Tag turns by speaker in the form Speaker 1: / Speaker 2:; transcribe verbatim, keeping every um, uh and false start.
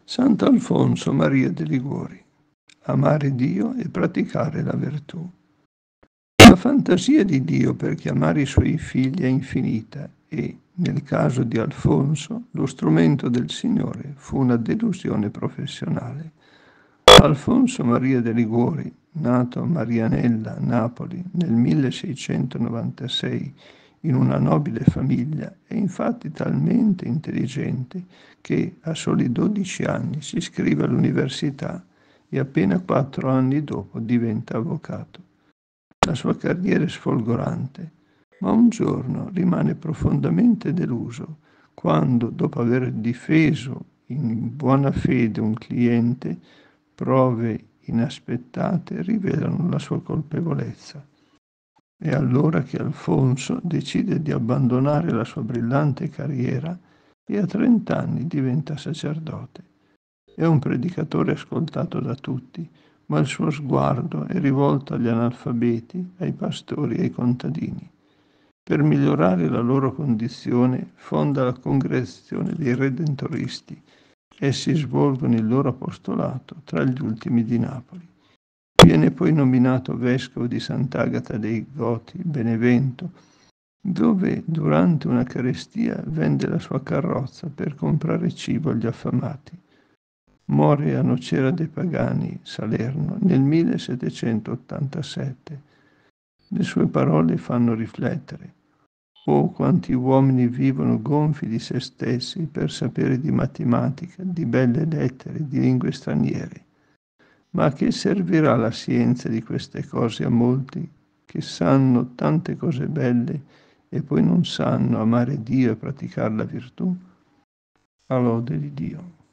Speaker 1: Sant'Alfonso Maria de' Liguori. Amare Dio e praticare la virtù. La fantasia di Dio per chiamare i suoi figli è infinita e, nel caso di Alfonso, lo strumento del Signore fu una delusione professionale. Alfonso Maria de' Liguori, nato a Marianella, Napoli, nel milleseicentonovantasei, in una nobile famiglia, è infatti talmente intelligente che a soli dodici anni si iscrive all'università e appena quattro anni dopo diventa avvocato. La sua carriera è sfolgorante, ma un giorno rimane profondamente deluso quando, dopo aver difeso in buona fede un cliente, prove inaspettate rivelano la sua colpevolezza. È allora che Alfonso decide di abbandonare la sua brillante carriera e a trent'anni diventa sacerdote. È un predicatore ascoltato da tutti, ma il suo sguardo è rivolto agli analfabeti, ai pastori e ai contadini. Per migliorare la loro condizione fonda la Congregazione dei Redentoristi. Essi svolgono il loro apostolato tra gli ultimi di Napoli. Viene poi nominato vescovo di Sant'Agata dei Goti, Benevento, dove durante una carestia vende la sua carrozza per comprare cibo agli affamati. Muore a Nocera dei Pagani, Salerno, nel millesettecentottantasette. Le sue parole fanno riflettere. Oh, quanti uomini vivono gonfi di se stessi per sapere di matematica, di belle lettere, di lingue straniere. Ma a che servirà la scienza di queste cose a molti che sanno tante cose belle e poi non sanno amare Dio e praticare la virtù? A lode di Dio.